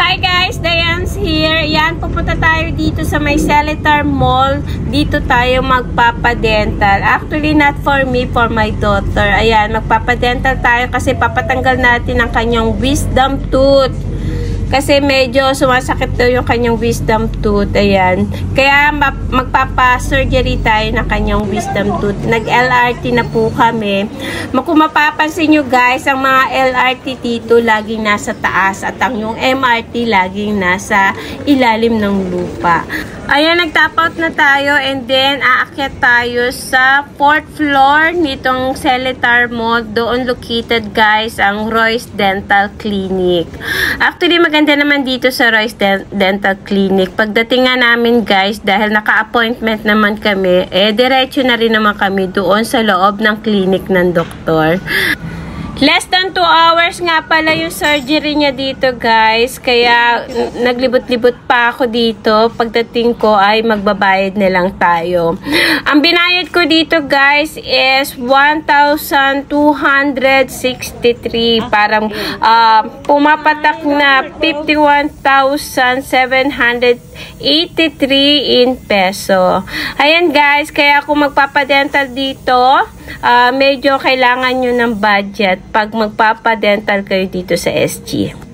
Hi guys, Diane's here. Yan, pupunta tayo dito sa may Seletar Mall. Dito tayo magpapadental. Actually, not for me, for my daughter. Ayan, magpapadental tayo kasi papatanggal natin ang kanyang wisdom tooth. Kasi medyo sumasakit daw yung kanyang wisdom tooth. Ayan. Kaya magpapa-surgery tayo ng kanyang wisdom tooth. Nag-LRT na po kami. Kung mapapansin nyo guys, ang mga LRT dito laging nasa taas at ang yung MRT laging nasa ilalim ng lupa. Ayan, nag-top out na tayo and then aakyat tayo sa 4th floor nitong Seletar Mall. Doon located guys ang Royce Dental Clinic. Actually, maganda naman dito sa Royce Dental Clinic. Pagdating nga namin guys, dahil naka-appointment naman kami, diretso na rin naman kami doon sa loob ng clinic ng doktor. Less than 2 hours nga pala yung surgery niya dito guys. Kaya naglibot-libot pa ako dito. Pagdating ko ay magbabayad na lang tayo. Ang binayad ko dito guys is 1,263. Parang pumapatak na 51,783 in peso. Ayan guys, kaya kung magpapadental dito, medyo kailangan nyo ng budget pag magpapadental kayo dito sa SG.